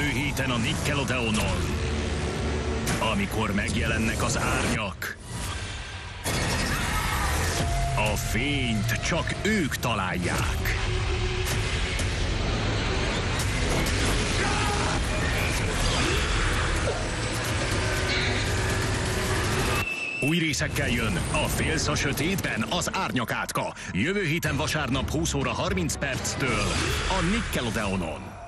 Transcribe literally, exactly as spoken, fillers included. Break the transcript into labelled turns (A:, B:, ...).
A: Jövő héten a Nickelodeonon. Amikor megjelennek az árnyak, a fényt csak ők találják. Új részekkel jön a Félsz a sötétben, az Árnyak átka. Jövő héten vasárnap húsz óra harminc perctől a Nickelodeonon.